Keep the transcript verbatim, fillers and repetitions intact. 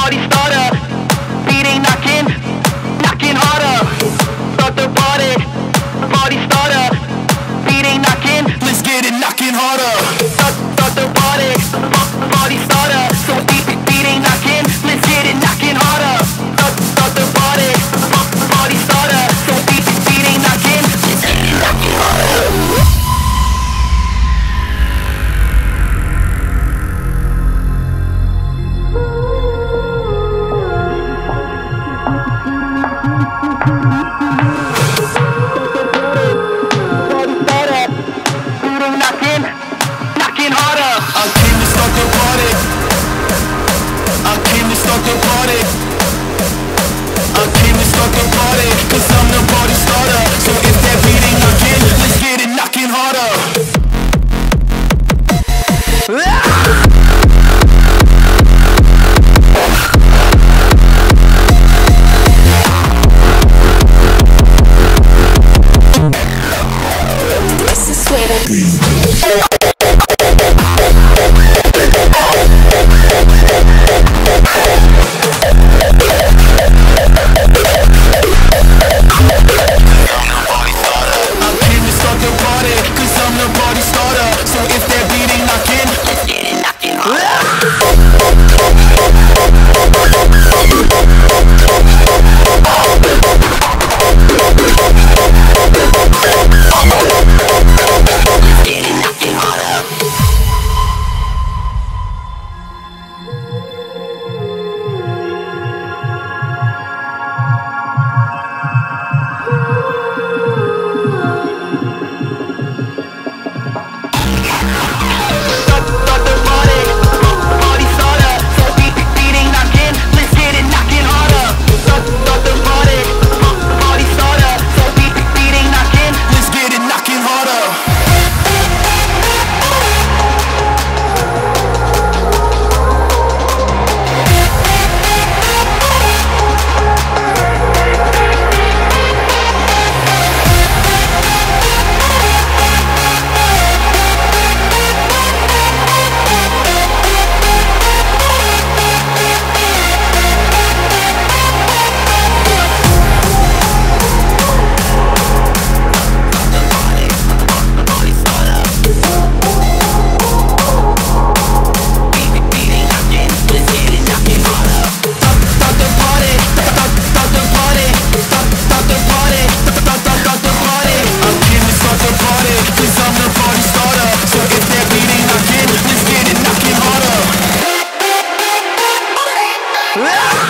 party starter. Beating, knocking, knocking harder. Start the party, party starter. Beating, knocking, let's get it knocking harder. Start, start the party, party starter. So beat, beating, knocking, let's get it knocking harder. Start, start the party, party starter. So beat, beating, knocking, let's get it knocking harder. Ah!